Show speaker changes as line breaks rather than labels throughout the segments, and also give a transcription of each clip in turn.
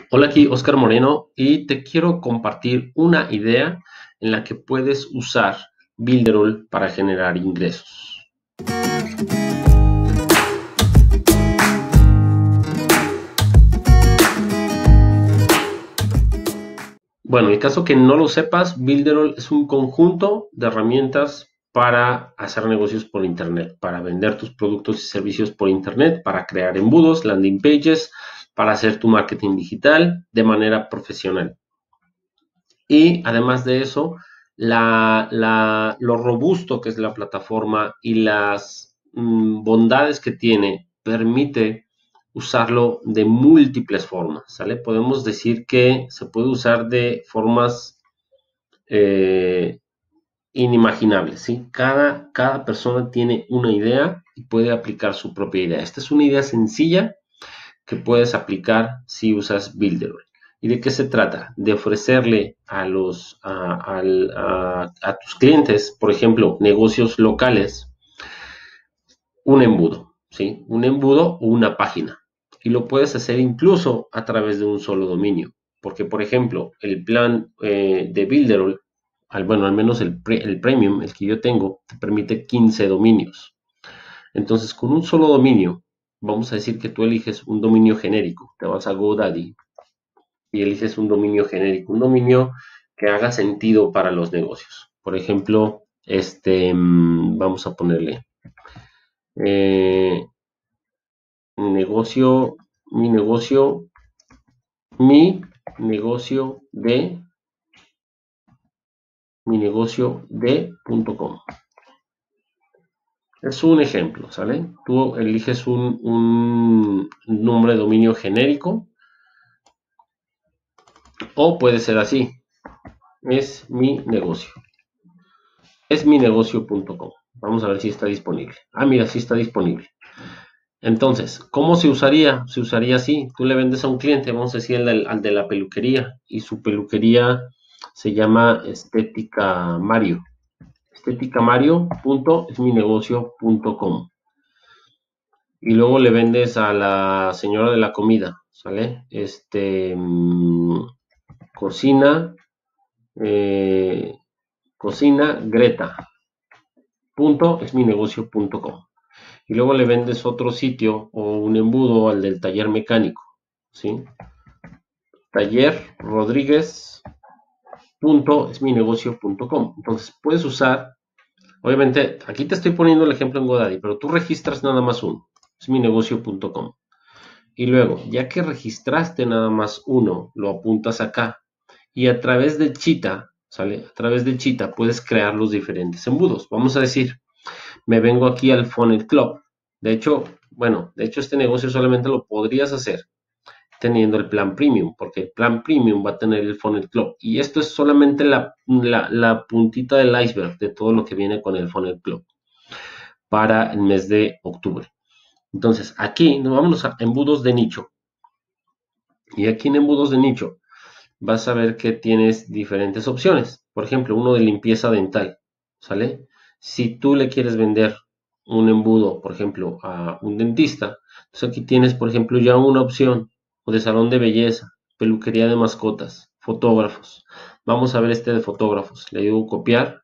Hola, aquí Oscar Moreno y te quiero compartir una idea en la que puedes usar Builderall para generar ingresos. Bueno, en caso que no lo sepas, Builderall es un conjunto de herramientas para hacer negocios por Internet, para vender tus productos y servicios por Internet, para crear embudos, landing pages, para hacer tu marketing digital de manera profesional. Y además de eso, lo robusto que es la plataforma y las bondades que tiene, permite usarlo de múltiples formas, ¿sale? Podemos decir que se puede usar de formas eh, inimaginables, ¿sí? Cada persona tiene una idea y puede aplicar su propia idea. Esta es una idea sencilla que puedes aplicar si usas Builderall. ¿Y de qué se trata? De ofrecerle a tus clientes, por ejemplo, negocios locales, un embudo, ¿sí? Un embudo o una página. Y lo puedes hacer incluso a través de un solo dominio. Porque, por ejemplo, el plan de Builderall, bueno, al menos el Premium, el que yo tengo, te permite 15 dominios. Entonces, con un solo dominio, vamos a decir que tú eliges un dominio genérico, te vas a GoDaddy y eliges un dominio genérico, un dominio que haga sentido para los negocios. Por ejemplo, vamos a ponerle eh, negocio, mi negocio, de, mi negocio de.com. Es un ejemplo, ¿sale? Tú eliges un nombre de dominio genérico o puede ser así. Es mi negocio. Es mi negocio.com. Vamos a ver si está disponible. Ah, mira, sí está disponible. Entonces, ¿cómo se usaría? Se usaría así. Tú le vendes a un cliente, vamos a decir al de la peluquería, y su peluquería se llama Estética Mario. estéticamario.esminegocio.com. Y luego le vendes a la señora de la comida, ¿sale? Cocina, cocina Greta. .esminegocio.com. Y luego le vendes otro sitio o un embudo al del taller mecánico, ¿sí? Taller Rodríguez.esminegocio.com. Entonces puedes usar, obviamente, aquí te estoy poniendo el ejemplo en GoDaddy, pero tú registras nada más uno, esminegocio.com. Y luego, ya que registraste nada más uno, lo apuntas acá. Y a través de Cheetah, ¿sale? A través de Cheetah puedes crear los diferentes embudos. Vamos a decir, me vengo aquí al Funnel Club. De hecho, este negocio solamente lo podrías hacer teniendo el plan premium, porque el plan premium va a tener el Funnel Club. Y esto es solamente la puntita del iceberg de todo lo que viene con el Funnel Club para el mes de octubre. Entonces, aquí nos vamos a embudos de nicho. Y aquí en embudos de nicho vas a ver que tienes diferentes opciones. Por ejemplo, uno de limpieza dental, ¿sale? Si tú le quieres vender un embudo, por ejemplo, a un dentista, entonces aquí tienes, por ejemplo, ya una opción de salón de belleza, peluquería de mascotas, fotógrafos. Vamos a ver este de fotógrafos. Le digo copiar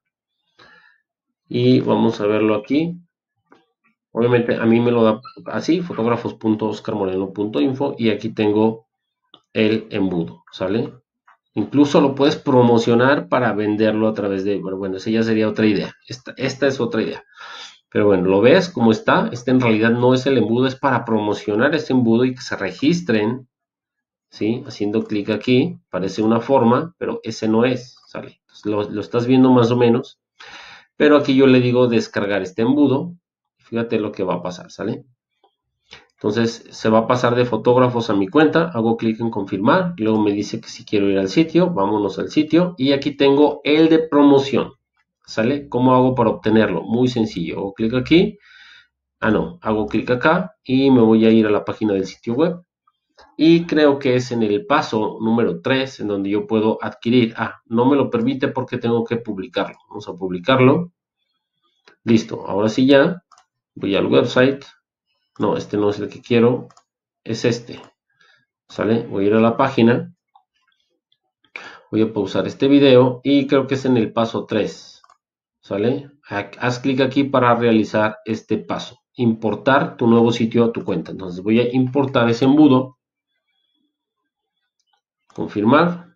y vamos a verlo aquí. Obviamente a mí me lo da así, fotógrafos.oscarmoreno.info, y aquí tengo el embudo, ¿sale? Incluso lo puedes promocionar para venderlo a través de, bueno, esa ya sería otra idea. Esta es otra idea. Pero bueno, ¿lo ves cómo está? Este en realidad no es el embudo, es para promocionar este embudo y que se registren, ¿sí? Haciendo clic aquí, parece una forma, pero ese no es, ¿sale? Entonces, lo estás viendo más o menos. Pero aquí yo le digo descargar este embudo. Fíjate lo que va a pasar, ¿sale? Entonces se va a pasar de fotógrafos a mi cuenta, hago clic en confirmar, luego me dice que si quiero ir al sitio, vámonos al sitio, y aquí tengo el de promoción, ¿sale? ¿Cómo hago para obtenerlo? Muy sencillo, hago clic aquí, hago clic acá y me voy a ir a la página del sitio web, y creo que es en el paso número 3 en donde yo puedo adquirir, no me lo permite porque tengo que publicarlo, vamos a publicarlo, listo, ahora sí ya, voy al website, no, este no es el que quiero, es este. ¿sale? Voy a ir a la página, voy a pausar este video y creo que es en el paso 3, ¿sale? Haz clic aquí para realizar este paso, importar tu nuevo sitio a tu cuenta. Entonces voy a importar ese embudo, confirmar,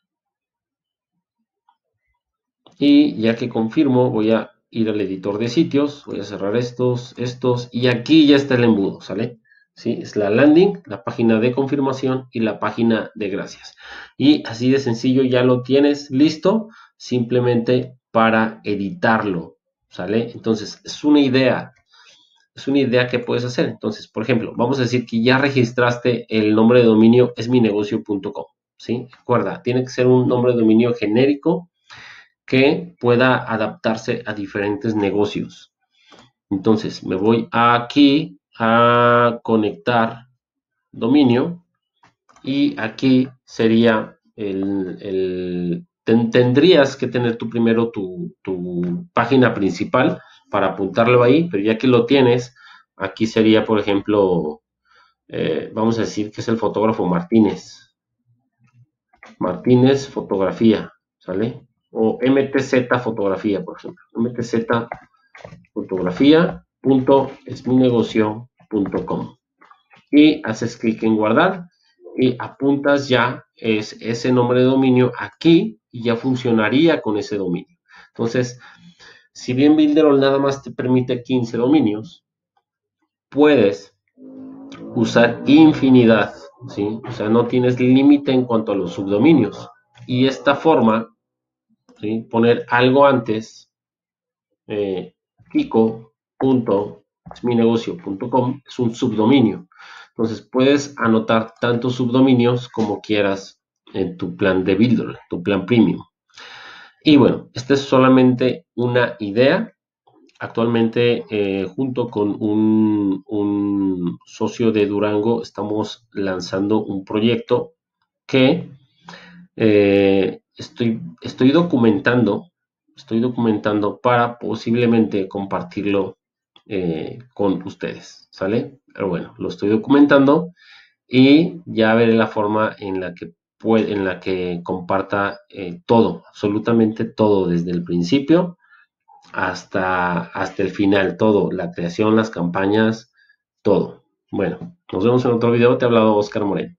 y ya que confirmo voy a ir al editor de sitios, voy a cerrar estos, y aquí ya está el embudo, ¿sale? ¿Sí? Es la landing, la página de confirmación y la página de gracias. Y así de sencillo ya lo tienes listo, simplemente para editarlo, ¿sale? Entonces es una idea que puedes hacer. Entonces, por ejemplo, vamos a decir que ya registraste el nombre de dominio esminegocio.com, ¿sí? Recuerda, tiene que ser un nombre de dominio genérico que pueda adaptarse a diferentes negocios. Entonces, me voy aquí a conectar dominio y aquí sería tendrías que tener tú primero tu página principal para apuntarlo ahí, pero ya que lo tienes, aquí sería, por ejemplo, vamos a decir que es el fotógrafo Martínez Fotografía, ¿sale? O MTZ Fotografía, por ejemplo. MTZ Fotografía.esminegocio.com. Y haces clic en guardar y apuntas ya ese nombre de dominio aquí y ya funcionaría con ese dominio. Entonces, si bien Builderall nada más te permite 15 dominios, puedes usar infinidad, ¿sí? O sea, no tienes límite en cuanto a los subdominios. Y esta forma, ¿sí? Poner algo antes, kiko.esminegocio.com es un subdominio. Entonces puedes anotar tantos subdominios como quieras en tu plan de Builder, tu plan premium. Y bueno, esta es solamente una idea. Actualmente, junto con un socio de Durango, estamos lanzando un proyecto que estoy documentando para posiblemente compartirlo con ustedes, ¿sale? Pero bueno, lo estoy documentando y ya veré la forma en la que comparta todo, absolutamente todo, desde el principio hasta el final, todo, la creación, las campañas, todo. Bueno, nos vemos en otro video. Te ha hablado Oscar Moreno.